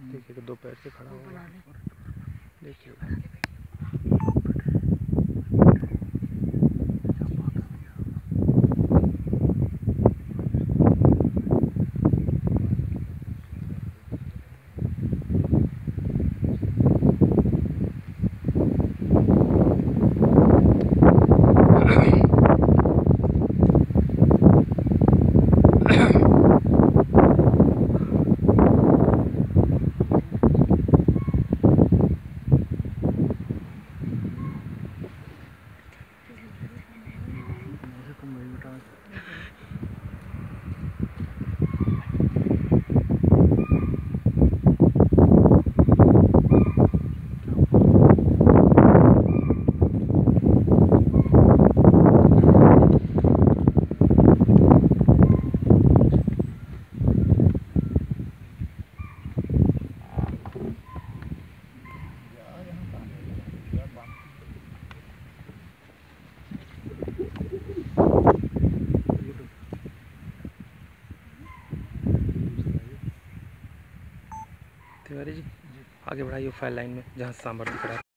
देखिए कि दो पैर से खड़ा हुआ है। देखिए तिवारी जी आगे बढ़ाइए फाइल लाइन में जहाँ सांबर दिख रहा है।